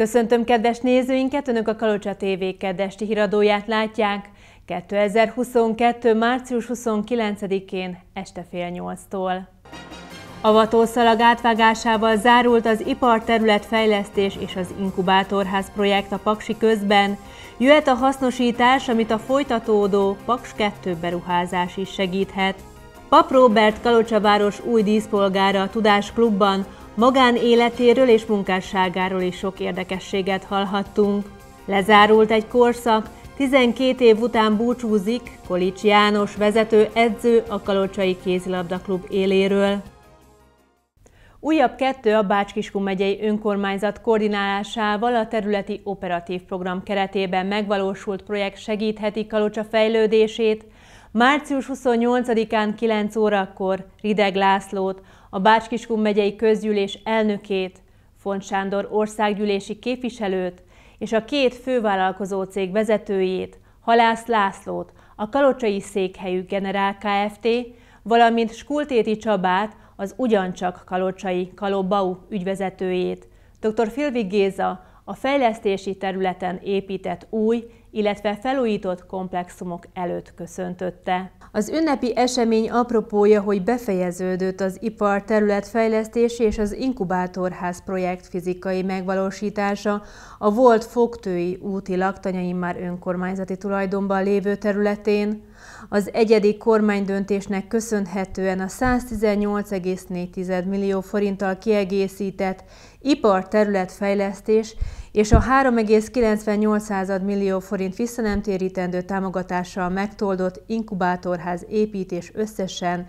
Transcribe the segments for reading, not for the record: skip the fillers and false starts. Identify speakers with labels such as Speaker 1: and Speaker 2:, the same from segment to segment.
Speaker 1: Köszöntöm kedves nézőinket, Önök a Kalocsa TV kedvesti híradóját látják 2022. március 29-én este fél 8-tól. Avatószalag átvágásával zárult az iparterületfejlesztés és az inkubátorház projekt a Paksi közben. Jöhet a hasznosítás, amit a folytatódó Paks 2 beruházás is segíthet. Papp Róbert Kalocsa város új díszpolgára a Tudás Klubban, magánéletéről és munkásságáról is sok érdekességet hallhattunk. Lezárult egy korszak, 12 év után búcsúzik Kolics János vezető edző a Kalocsai Kézilabda Klub éléről. Újabb 2 a Bács-Kiskun megyei önkormányzat koordinálásával a területi operatív program keretében megvalósult projekt segítheti Kalocsa fejlődését. Március 28-án 9 órakor Rideg Lászlót, a Bács-Kiskun megyei közgyűlés elnökét, Font Sándor országgyűlési képviselőt és a 2 fővállalkozó cég vezetőjét, Halász Lászlót, a kalocsai székhelyű Generál Kft., valamint Skultéti Csabát, az ugyancsak kalocsai Kalobau ügyvezetőjét, dr. Filvig Géza a fejlesztési területen épített új, illetve felújított komplexumok előtt köszöntötte. Az ünnepi esemény apropója, hogy befejeződött az iparterületfejlesztési és az inkubátorház projekt fizikai megvalósítása a volt Fogtői úti laktanyai már önkormányzati tulajdonban lévő területén. Az egyedi kormánydöntésnek köszönhetően a 118,4 millió forinttal kiegészített iparterületfejlesztés és a 3,98 millió forint visszanemtérítendő támogatással megtoldott inkubátorház építés összesen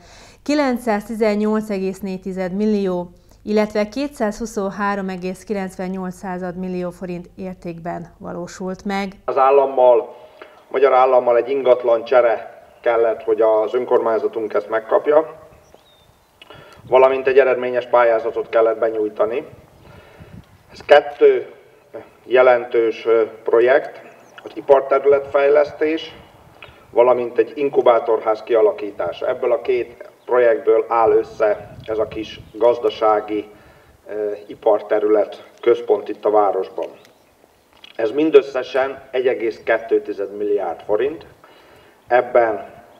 Speaker 1: 918,4 millió, illetve 223,98 millió forint értékben valósult meg.
Speaker 2: Az magyar állammal egy ingatlan csere kellett, hogy az önkormányzatunk ezt megkapja, valamint egy eredményes pályázatot kellett benyújtani. Ez 2 jelentős projekt, az iparterületfejlesztés, valamint egy inkubátorház kialakítása. Ebből a 2 projektből áll össze ez a kis gazdasági iparterület központ itt a városban. Ez mindösszesen 1,2 milliárd forint. Ebben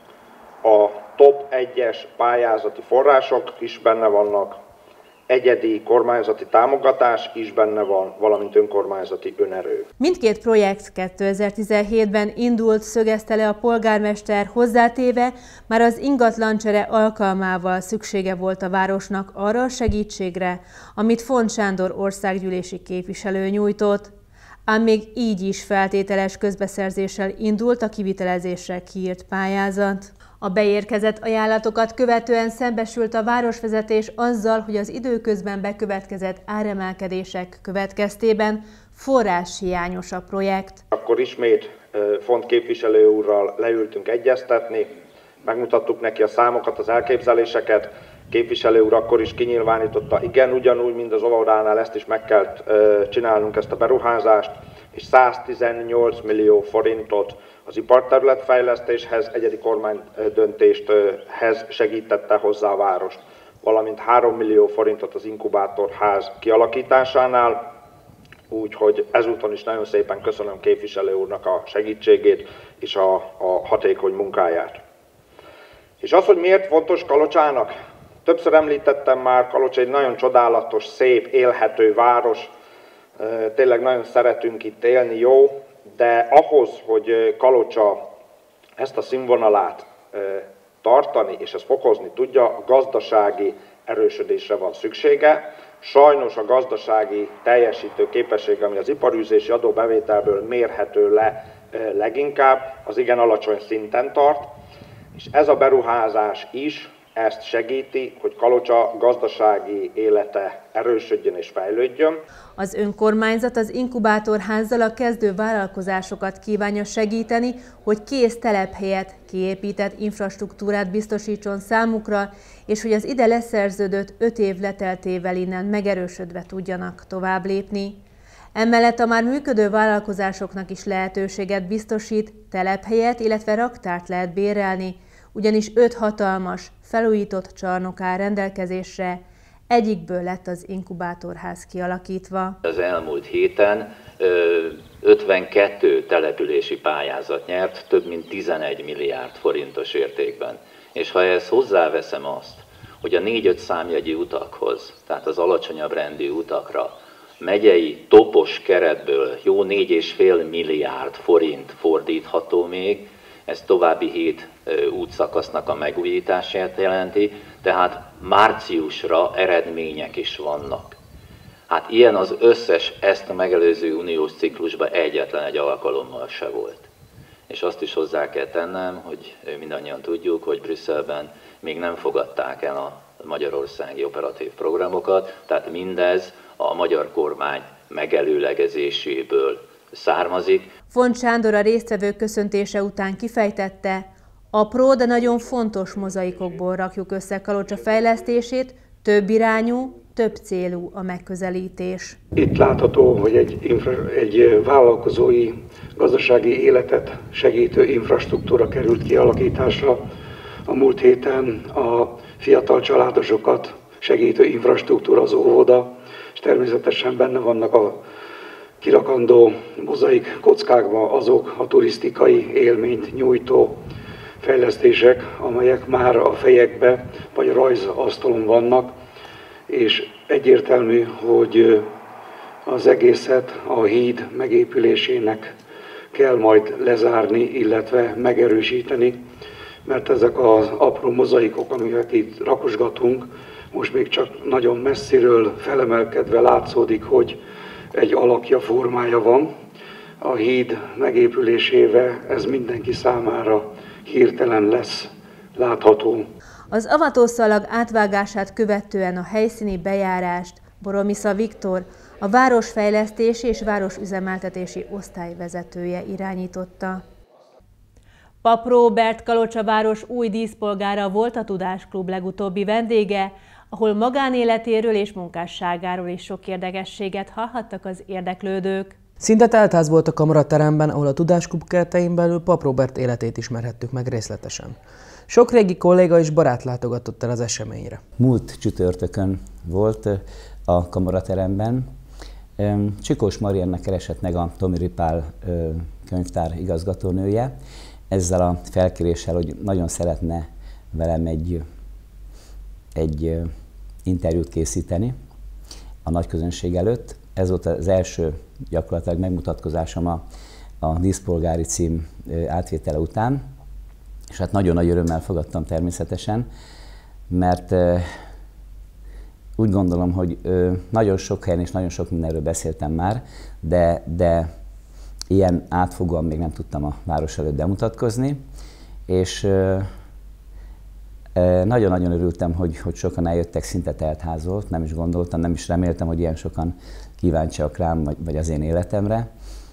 Speaker 2: a top 1-es pályázati források is benne vannak, egyedi kormányzati támogatás is benne van, valamint önkormányzati önerő.
Speaker 1: Mindkét projekt 2017-ben indult, szögezte le a polgármester, hozzátéve, már az ingatlancsere alkalmával szüksége volt a városnak arra a segítségre, amit Font Sándor országgyűlési képviselő nyújtott. Ám még így is feltételes közbeszerzéssel indult a kivitelezésre kiírt pályázat. A beérkezett ajánlatokat követően szembesült a városvezetés azzal, hogy az időközben bekövetkezett áremelkedések következtében forráshiányos a projekt.
Speaker 2: Akkor ismét Font képviselő úrral leültünk egyeztetni, megmutattuk neki a számokat, az elképzeléseket. Képviselő úr akkor is kinyilvánította, igen, ugyanúgy, mint az óvodánál ezt is meg kell csinálnunk, ezt a beruházást, és 118 millió forintot az iparterületfejlesztéshez, egyedi kormánydöntéshez segítette hozzá a várost, valamint 3 millió forintot az inkubátorház kialakításánál, úgyhogy ezúton is nagyon szépen köszönöm képviselő úrnak a segítségét és a hatékony munkáját. És az, hogy miért fontos Kalocsának? Többször említettem már, Kalocsa egy nagyon csodálatos, szép, élhető város, tényleg nagyon szeretünk itt élni, jó, de ahhoz, hogy Kalocsa ezt a színvonalát tartani és ezt fokozni tudja, a gazdasági erősödésre van szüksége. Sajnos a gazdasági teljesítő képessége, ami az iparűzési adóbevételből mérhető le leginkább, az igen alacsony szinten tart, és ez a beruházás is ezt segíti, hogy Kalocsa gazdasági élete erősödjön és fejlődjön.
Speaker 1: Az önkormányzat az inkubátorházzal a kezdő vállalkozásokat kívánja segíteni, hogy kész telephelyet, kiépített infrastruktúrát biztosítson számukra, és hogy az ide leszerződött 5 év leteltével innen megerősödve tudjanak tovább lépni. Emellett a már működő vállalkozásoknak is lehetőséget biztosít, telephelyet, illetve raktárt lehet bérelni, ugyanis 5 hatalmas, felújított csarnok áll rendelkezésre, egyikből lett az inkubátorház kialakítva.
Speaker 3: Az elmúlt héten 52 települési pályázat nyert, több mint 11 milliárd forintos értékben. És ha ehhez hozzáveszem azt, hogy a 4-5 számjegyű utakhoz, tehát az alacsonyabb rendű utakra megyei topos keretből jó 4,5 milliárd forint fordítható még, ez további 7 útszakasznak a megújítását jelenti, tehát márciusra eredmények is vannak. Hát ilyen az összes ezt a megelőző uniós ciklusban egyetlen egy alkalommal se volt. És azt is hozzá kell tennem, hogy mindannyian tudjuk, hogy Brüsszelben még nem fogadták el a magyarországi operatív programokat, tehát mindez a magyar kormány megelőlegezéséből származik.
Speaker 1: Font Sándor a résztvevők köszöntése után kifejtette, apró, de nagyon fontos mozaikokból rakjuk össze Kalocsa fejlesztését, több irányú, több célú a megközelítés.
Speaker 4: Itt látható, hogy egy vállalkozói, gazdasági életet segítő infrastruktúra került kialakításra. A múlt héten a fiatal családosokat segítő infrastruktúra az óvoda, és természetesen benne vannak a kirakandó mozaik kockákban azok a turisztikai élményt nyújtó fejlesztések, amelyek már a fejekbe vagy a rajzasztalon vannak, és egyértelmű, hogy az egészet a híd megépülésének kell majd lezárni, illetve megerősíteni, mert ezek az apró mozaikok, amiket itt rakosgatunk, most még csak nagyon messziről felemelkedve látszódik, hogy egy alakja, formája van. A híd megépülésével ez mindenki számára hirtelen lesz látható.
Speaker 1: Az avatószalag átvágását követően a helyszíni bejárást Boromisza Viktor, a városfejlesztési és városüzemeltetési osztály vezetője irányította. Pap Róbert, Kalocsa város új díszpolgára volt a Tudásklub legutóbbi vendége, ahol magánéletéről és munkásságáról is sok érdekességet hallhattak az érdeklődők.
Speaker 5: Szinte teltház volt a kamarateremben, ahol a Tudásklub keretein belül Pap Róbert életét ismerhettük meg részletesen. Sok régi kolléga és barát látogatott el az eseményre.
Speaker 6: Múlt csütörtökön volt a kamarateremben. Csikós Mariannak keresett meg a Tomiri Pál könyvtár igazgatónője, ezzel a felkéréssel, hogy nagyon szeretne velem egy interjút készíteni a nagy közönség előtt. Ez volt az első gyakorlatilag megmutatkozásom a díszpolgári cím átvétele után, és hát nagyon nagy örömmel fogadtam természetesen, mert úgy gondolom, hogy nagyon sok helyen és nagyon sok mindenről beszéltem már, de ilyen átfogóan még nem tudtam a város előtt bemutatkozni, és nagyon-nagyon örültem, hogy sokan eljöttek, szinte teltház volt, nem is gondoltam, nem is reméltem, hogy ilyen sokan kíváncsiak rám, vagy az én életemre,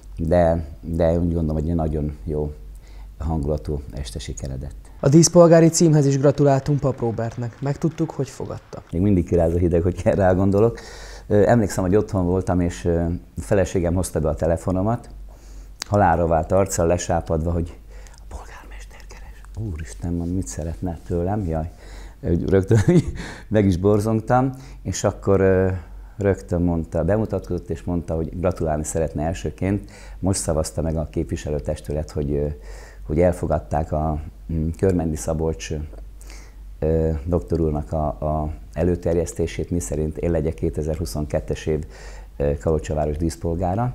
Speaker 6: de úgy gondolom, hogy egy nagyon jó hangulatú este sikeredett.
Speaker 5: A díszpolgári címhez is gratuláltunk Pap Róbertnek. Megtudtuk, hogy fogadta.
Speaker 6: Még mindig kiráz a hideg, hogy rá gondolok. Emlékszem, hogy otthon voltam, és a feleségem hozta be a telefonomat, halálra vált arccal, lesápadva, hogy a polgármester keres. Úristen, mit szeretne tőlem? Jaj, rögtön meg is borzongtam, és akkor rögtön mondta, bemutatkozott, és mondta, hogy gratulálni szeretne elsőként. Most szavazta meg a képviselőtestület, hogy elfogadták a Körmendi Szabolcs doktor úrnak a előterjesztését, miszerint én legyek 2022-es év Kalocsa város díszpolgára.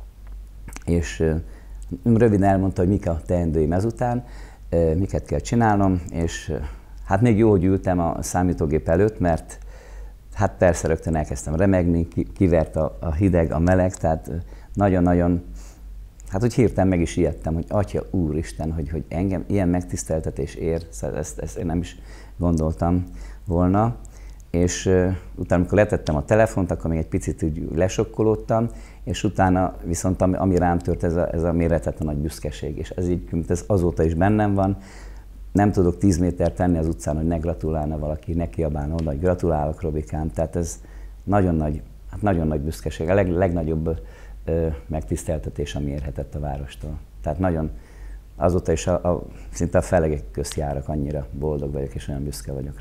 Speaker 6: És röviden elmondta, hogy mik a teendőim ezután, miket kell csinálnom, és hát még jó, hogy ültem a számítógép előtt, mert hát persze rögtön elkezdtem remegni, kivert a hideg, a meleg, tehát nagyon-nagyon, hát úgy hirtelen meg is ijedtem, hogy Atya Úristen, hogy engem ilyen megtiszteltetés ér, ezt én nem is gondoltam volna. És utána, amikor letettem a telefont, akkor még egy picit úgy lesokkolódtam, és utána viszont ami rám tört, ez a méretetlen nagy büszkeség, és ez így, ez azóta is bennem van. Nem tudok 10 métert tenni az utcán, hogy ne gratulálna valaki, ne kiabálna oda, hogy gratulálok, Robikám. Tehát ez nagyon nagy büszkeség, a legnagyobb megtiszteltetés, ami érhetett a várostól. Tehát nagyon, azóta is szinte a felegek közt járok, annyira boldog vagyok, és olyan büszke vagyok rá.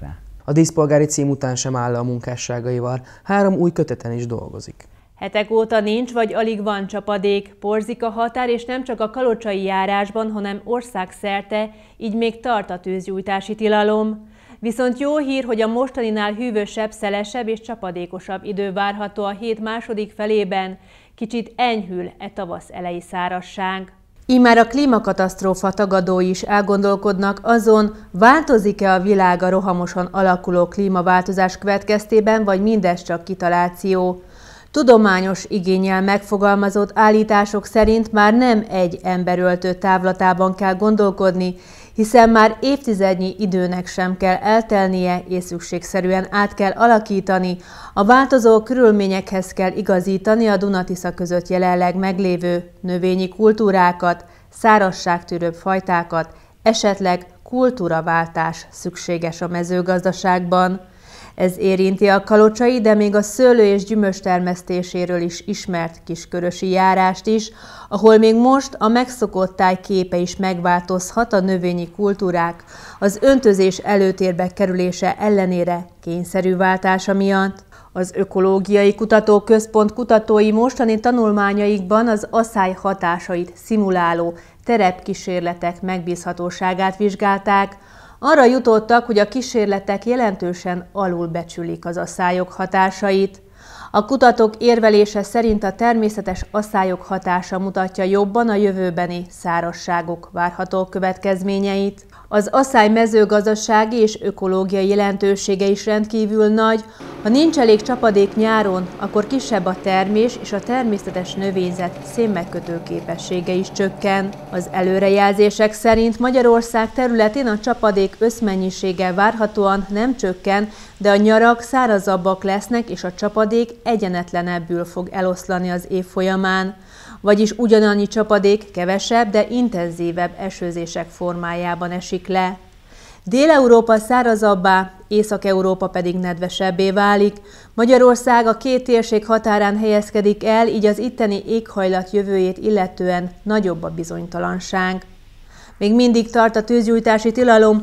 Speaker 5: A díszpolgári cím után sem áll le a munkásságaival, 3 új köteten is dolgozik.
Speaker 1: Hetek óta nincs vagy alig van csapadék, porzik a határ, és nem csak a kalocsai járásban, hanem országszerte, így még tart a tűzgyújtási tilalom. Viszont jó hír, hogy a mostaninál hűvösebb, szelesebb és csapadékosabb idő várható a hét második felében, kicsit enyhül tavasz eleji szárazság. Immár a klímakatasztrófa tagadói is elgondolkodnak azon, változik-e a világ a rohamosan alakuló klímaváltozás következtében, vagy mindez csak kitaláció. Tudományos igénnyel megfogalmazott állítások szerint már nem egy emberöltő távlatában kell gondolkodni, hiszen már évtizednyi időnek sem kell eltelnie, és szükségszerűen át kell alakítani, a változó körülményekhez kell igazítani a Duna-Tisza között jelenleg meglévő növényi kultúrákat, szárazságtűrőbb fajtákat, esetleg kultúraváltás szükséges a mezőgazdaságban. Ez érinti a kalocsai, de még a szőlő- és gyümölcs termesztéséről is ismert kiskörösi járást is, ahol még most a megszokott táj képe is megváltozhat a növényi kultúrák, az öntözés előtérbe kerülése ellenére kényszerű váltása miatt. Az Ökológiai Kutatóközpont kutatói mostani tanulmányaikban az aszály hatásait szimuláló terepkísérletek megbízhatóságát vizsgálták. Arra jutottak, hogy a kísérletek jelentősen alulbecsülik az aszályok hatásait. A kutatók érvelése szerint a természetes aszályok hatása mutatja jobban a jövőbeni szárazságok várható következményeit. Az aszály mezőgazdasági és ökológiai jelentősége is rendkívül nagy. Ha nincs elég csapadék nyáron, akkor kisebb a termés és a természetes növényzet szénmegkötő képessége is csökken. Az előrejelzések szerint Magyarország területén a csapadék összmennyisége várhatóan nem csökken, de a nyarak szárazabbak lesznek, és a csapadék egyenetlenebbül fog eloszlani az év folyamán. Vagyis ugyanannyi csapadék kevesebb, de intenzívebb esőzések formájában esik le. Dél-Európa szárazabbá, Észak-Európa pedig nedvesebbé válik. Magyarország a két térség határán helyezkedik el, így az itteni éghajlat jövőjét illetően nagyobb a bizonytalanság. Még mindig tart a tűzgyújtási tilalom.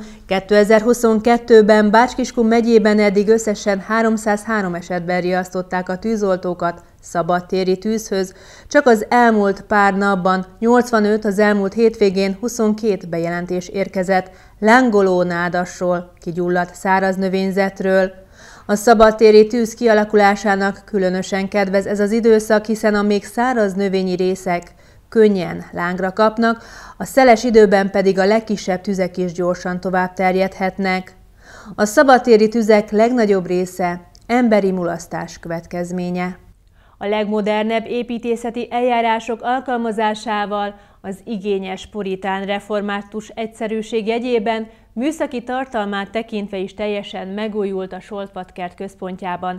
Speaker 1: 2022-ben Bács-Kiskun megyében eddig összesen 303 esetben riasztották a tűzoltókat szabadtéri tűzhöz. Csak az elmúlt pár napban 85, az elmúlt hétvégén 22 bejelentés érkezett lángoló nádasról, kigyulladt száraz növényzetről. A szabadtéri tűz kialakulásának különösen kedvez ez az időszak, hiszen a még száraz növényi részek könnyen lángra kapnak, a szeles időben pedig a legkisebb tüzek is gyorsan tovább terjedhetnek. A szabadtéri tüzek legnagyobb része emberi mulasztás következménye. A legmodernebb építészeti eljárások alkalmazásával, az igényes puritán református egyszerűség jegyében műszaki tartalmát tekintve is teljesen megújult a Soltvatkert központjában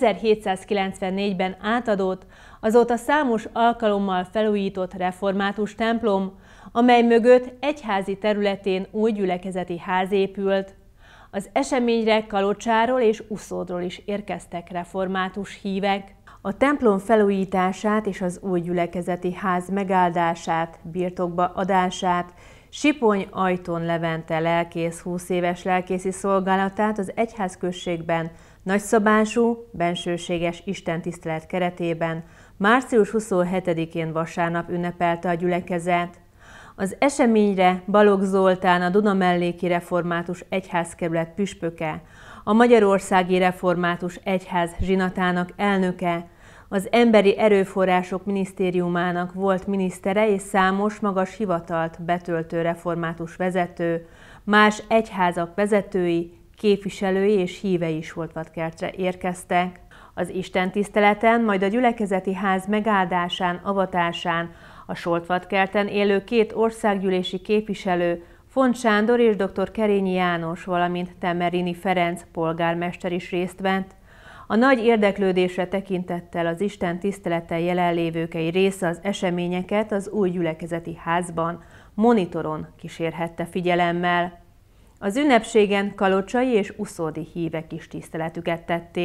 Speaker 1: 1794-ben átadott, azóta számos alkalommal felújított református templom, amely mögött egyházi területén új gyülekezeti ház épült. Az eseményre Kalocsáról és Uszódról is érkeztek református hívek. A templom felújítását és az új gyülekezeti ház megáldását, birtokba adását Sipony Ajton Levente lelkész 20 éves lelkészi szolgálatát az egyházközségben nagyszabású, bensőséges istentisztelet keretében március 27-én vasárnap ünnepelte a gyülekezet. Az eseményre Balogh Zoltán, a Dunamelléki Református Egyházkerület püspöke, a Magyarországi Református Egyház zsinatának elnöke, az Emberi Erőforrások Minisztériumának volt minisztere és számos magas hivatalt betöltő református vezető, más egyházak vezetői, képviselői és hívei is Soltvatkertre érkeztek. Az istentiszteleten, majd a gyülekezeti ház megáldásán, avatásán a Soltvatkerten élő 2 országgyűlési képviselő, Font Sándor és dr. Kerényi János, valamint Temerini Ferenc polgármester is részt vett. A nagy érdeklődésre tekintettel az Isten tiszteleten jelenlévőkei része az eseményeket az új gyülekezeti házban monitoron kísérhette figyelemmel. Az ünnepségen kalocsai és uszódi hívek is tiszteletüket tették.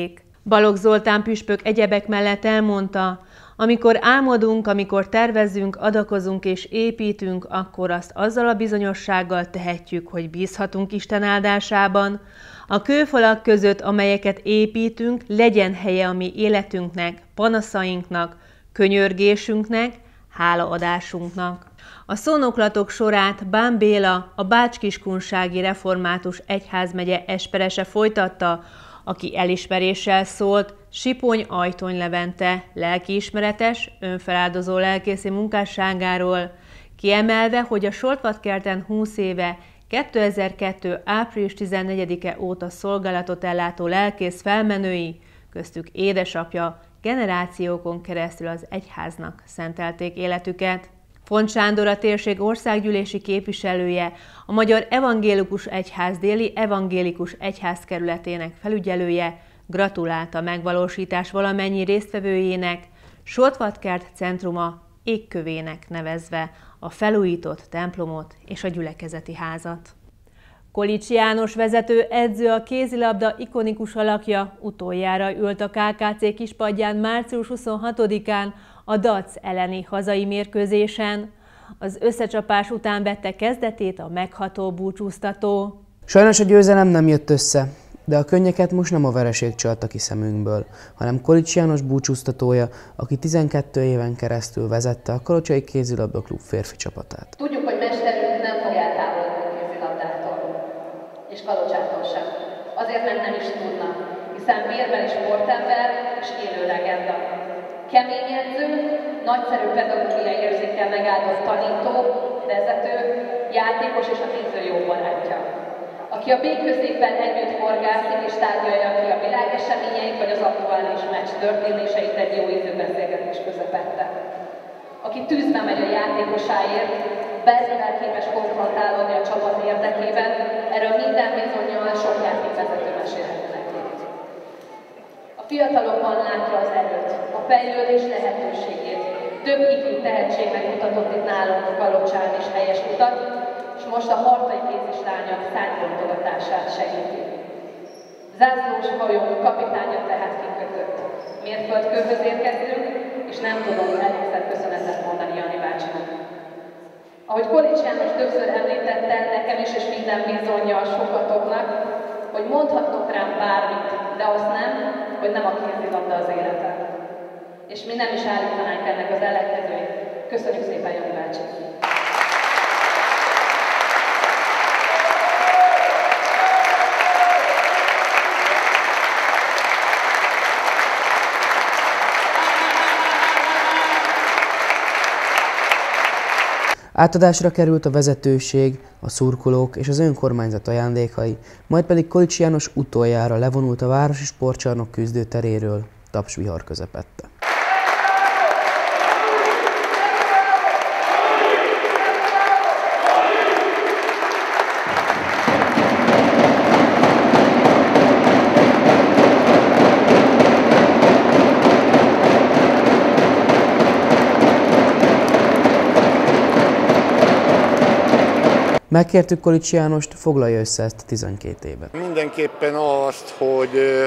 Speaker 1: Balogh Zoltán püspök egyebek mellett elmondta, amikor álmodunk, amikor tervezünk, adakozunk és építünk, akkor azt azzal a bizonyossággal tehetjük, hogy bízhatunk Isten áldásában. A kőfalak között, amelyeket építünk, legyen helye a mi életünknek, panaszainknak, könyörgésünknek, hálaadásunknak. A szónoklatok sorát Bán Béla, a Bács-Kiskunsági Református Egyházmegye esperese folytatta, aki elismeréssel szólt Sipony Ajtony Levente lelkiismeretes, önfeláldozó lelkészi munkásságáról, kiemelve, hogy a Soltvatkerten 20 éve 2002. április 14-e óta szolgálatot ellátó lelkész felmenői, köztük édesapja, generációkon keresztül az egyháznak szentelték életüket. Font Sándor, a térség országgyűlési képviselője, a Magyar Evangélikus Egyház déli evangélikus egyházkerületének felügyelője gratulált a megvalósítás valamennyi résztvevőjének, Soltvatkert centruma égkövének nevezve a felújított templomot és a gyülekezeti házat. Kolics János vezető edző, a kézilabda ikonikus alakja utoljára ült a KKC kispadján március 26-án a DAC elleni hazai mérkőzésen. Az összecsapás után vette kezdetét a megható búcsúztató.
Speaker 5: Sajnos a győzelem nem jött össze, de a könnyeket most nem a vereség csalta ki szemünkből, hanem Kolics János búcsúztatója, aki 12 éven keresztül vezette a Kalocsai Kézilabda Klub férfi csapatát.
Speaker 7: Tudjuk, hogy mesterünk nem fog eltávolodni a kézilabdától, és Kalocsától sem. Azért nem is tudna, hiszen vérbeli sportember és élő legenda. Kemény edző, nagyszerű pedagógiai érzékkel megáldott tanító, vezető, játékos és a néző jó barátja. Aki a békközépen együtt horgászik és tárgyalja ki a világeseményeit vagy az aktuális meccs történéseit egy jó ízű beszélgetés közepette. Aki tűzbe megy a játékosáért, bármivel képes konfrontálódni a csapat érdekében, erről minden bizonnyal sok játékvezető mesélhetne neki. A fiatalokban látja az erőt, a fejlődés lehetőségét. Több ifjú tehetségnek mutatott itt nálunk Kalocsán is helyes utat, és most a harcai kézislányok szárnypontogatását segíti. Zászlós hajónk kapitánya tehát kikötött. Mérföldkőhöz érkeztünk, és nem tudom elégszer köszönetet mondani Jani bácsinak. Ahogy Kolics János többször említette, nekem is és minden bizonnyal sokatoknak, hogy mondhattok rám bármit, de azt nem, hogy nem a kézilabda az életem. És mi nem is állítanánk ennek az ellenkezőjét. Köszönjük szépen, Jani bácsi!
Speaker 5: Átadásra került a vezetőség, a szurkolók és az önkormányzat ajándékai, majd pedig Kolics János utoljára levonult a városi sportcsarnok küzdőteréről, tapsvihar közepette. Megkértük Kolics Jánost, foglalja össze ezt a 12 évet.
Speaker 8: Mindenképpen azt, hogy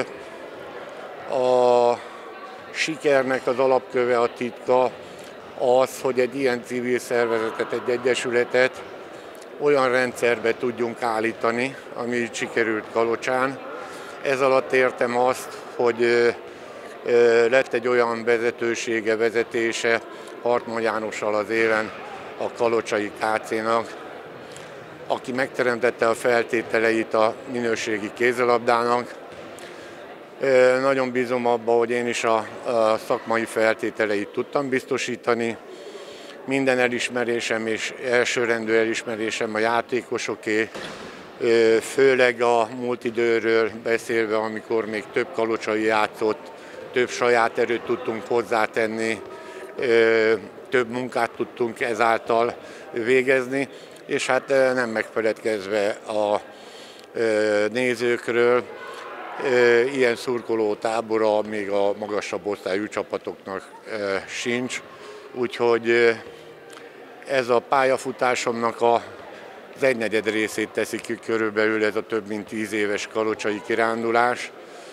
Speaker 8: a sikernek az alapköve, a titka az, hogy egy ilyen civil szervezetet, egy egyesületet olyan rendszerbe tudjunk állítani, ami így sikerült Kalocsán. Ez alatt értem azt, hogy lett egy olyan vezetősége, vezetése Hartmann Jánossal az élen a Kalocsai KC-nak, aki megteremtette a feltételeit a minőségi kézilabdának. Nagyon bízom abba, hogy én is a szakmai feltételeit tudtam biztosítani. Minden elismerésem és elsőrendű elismerésem a játékosoké, főleg a múlt időről beszélve, amikor még több kalocsai játszott, több saját erőt tudtunk hozzátenni, több munkát tudtunk ezáltal végezni, és hát nem megfeledkezve a nézőkről, ilyen szurkolótábora még a magasabb osztályú csapatoknak sincs, úgyhogy ez a pályafutásomnak az 1/4 részét teszi ki körülbelül ez a több mint 10 éves kalocsai kirándulás,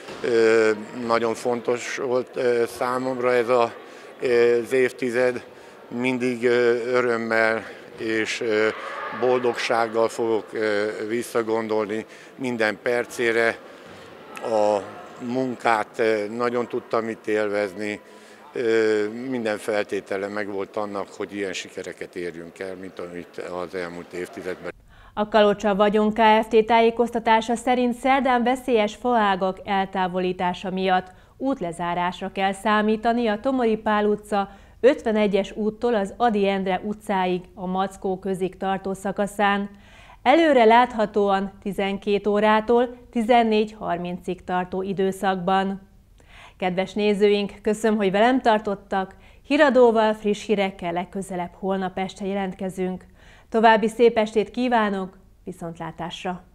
Speaker 8: Nagyon fontos volt számomra ez az évtized, mindig örömmel és boldogsággal fogok visszagondolni minden percére. A munkát nagyon tudtam itt élvezni, minden feltétele megvolt annak, hogy ilyen sikereket érjünk el, mint amit az elmúlt évtizedben.
Speaker 1: A Kalocsa Vagyon Kft. Tájékoztatása szerint szerdán veszélyes faágak eltávolítása miatt útlezárásra kell számítani a Tomori Pál utca 51-es úttól az Ady Endre utcáig a Mackó közig tartó szakaszán. Előre láthatóan 12 órától 14:30-ig tartó időszakban. Kedves nézőink, köszönöm, hogy velem tartottak. Híradóval, friss hírekkel legközelebb holnap este jelentkezünk. További szép estét kívánok, viszontlátásra!